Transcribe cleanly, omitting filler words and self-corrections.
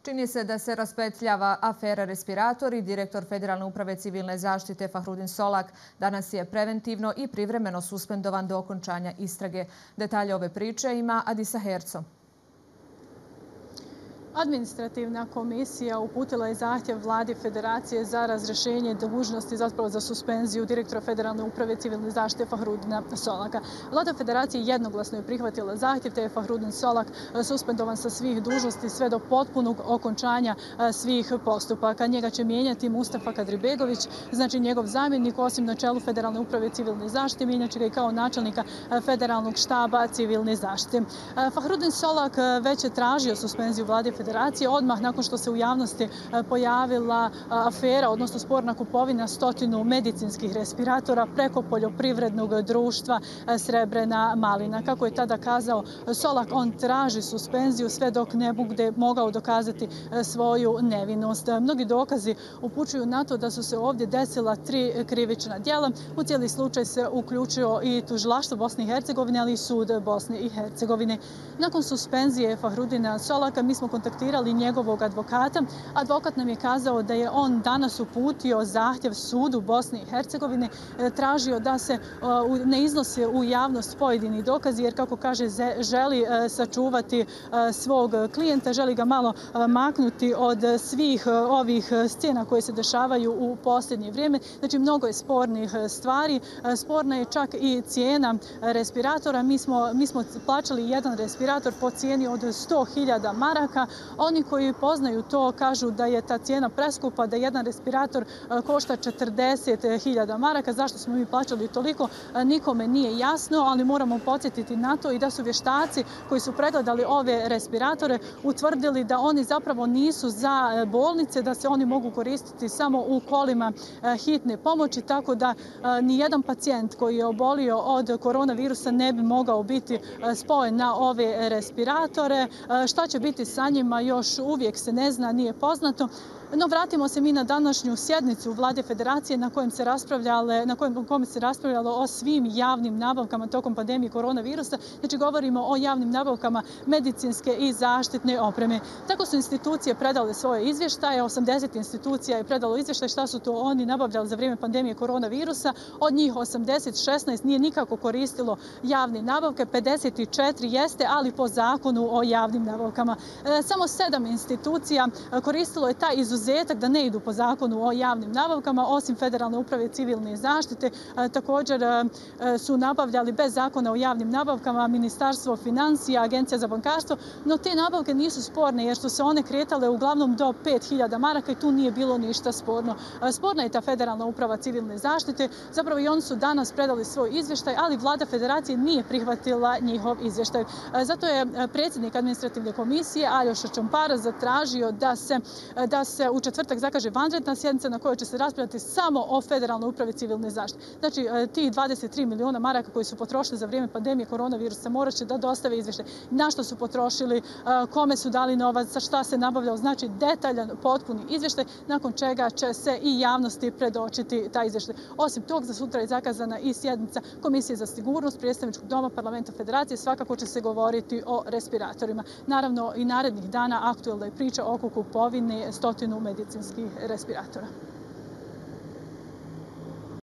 Čini se da se raspetljava afera respiratori. Direktor Federalne uprave civilne zaštite Fahrudin Solak danas je preventivno i privremeno suspendovan do okončanja istrage. Detalje ove priče ima Adisa Herco. Administrativna komisija uputila je zahtjev vladi Federacije za razrješenje dužnosti, zapravo za suspenziju direktora Federalne uprave civilne zaštite Fahrudina Solaka. Vlada Federacije jednoglasno je prihvatila zahtjev, te je Fahrudin Solak suspendovan sa svih dužnosti sve do potpunog okončanja svih postupaka. Njega će mijenjati Mustafa Kadribegović, znači njegov zamjenik, osim na čelu Federalne uprave civilne zaštite, mijenjat će ga i kao načelnika Federalnog štaba civilne zaštite. Fahrudin Solak već je tražio suspenziju vlade Federacije odmah nakon što se u javnosti pojavila afera, odnosno sporna kupovina 100 medicinskih respiratora preko poljoprivrednog društva Srebrena Malina. Kako je tada kazao Solak, on traži suspenziju sve dok ne bude mogao dokazati svoju nevinost. Mnogi dokazi upućuju na to da su se ovdje desila 3 krivična djela. U cijeli slučaj se uključio i tužilaštvo Bosne i Hercegovine, ali i sud Bosne i Hercegovine. Nakon suspenzije Fahrudina Solaka mi smo kontaktirali njegovog advokata. Advokat nam je kazao da je on danas uputio zahtjev sudu Bosne i Hercegovine, tražio da se ne iznose u javnost pojedini dokazi, jer kako kaže želi sačuvati svog klijenta, želi ga malo maknuti od svih ovih scena koje se dešavaju u posljednje vrijeme. Znači mnogo je spornih stvari. Sporna je čak i cijena respiratora. Mi smo plaćali jedan respirator po cijeni od 100.000 maraka. Oni koji poznaju to kažu da je ta cijena preskupa, da jedan respirator košta 40.000 maraka. Zašto smo mi plaćali toliko, nikome nije jasno, ali moramo podsjetiti na to i da su vještaci koji su pregledali ove respiratore utvrdili da oni zapravo nisu za bolnice, da se oni mogu koristiti samo u kolima hitne pomoći, tako da nijedan pacijent koji je obolio od koronavirusa ne bi mogao biti spojen na ove respiratore. Šta će biti sa njima još uvijek se ne zna, nije poznato. No, vratimo se mi na današnju sjednicu Vlade Federacije na kojem se raspravljalo o svim javnim nabavkama tokom pandemije koronavirusa. Znači, govorimo o javnim nabavkama medicinske i zaštitne opreme. Tako su institucije predale svoje izvještaje. 80 institucija je predalo izvještaj šta su to oni nabavljali za vrijeme pandemije koronavirusa. Od njih 16 nije nikako koristilo javne nabavke, 54 jeste, ali po zakonu o javnim nabavkama. Samo 7 institucija koristilo je taj izuzetak da ne idu po zakonu o javnim nabavkama, osim Federalne uprave civilne zaštite. Također su nabavljali bez zakona o javnim nabavkama Ministarstvo financija, Agencija za bankarstvo, no te nabavke nisu sporne jer su se one kretale uglavnom do 5.000 maraka i tu nije bilo ništa sporno. Sporna je ta Federalna uprava civilne zaštite, zapravo i oni su danas predali svoj izvještaj, ali Vlada Federacije nije prihvatila njihov izvještaj. Zato je predsjednik administrativne komisije Aljoša Čompara zatražio da se u četvrtak zakaže vanredna sjednica na kojoj će se raspravljati samo o Federalnoj upravi civilne zaštite. Znači, tih 23 miliona maraka koji su potrošili za vrijeme pandemije koronavirusa morat će da dostave izvještaj. Na što su potrošili, kome su dali novac, za šta se nabavljao. Znači, detaljan, potpuni izvještaj, nakon čega će se i javnosti predočiti taj izvještaj. Osim tog, za sutra je zakazana i sjednica Komisije za sigurnost Predstavničkog doma Parlamenta Federacije. Svakako će se govoriti o respiratorima. Naravno, i narednih dana aktuelna je priča oko kupovine 100 medicinskih respiratora.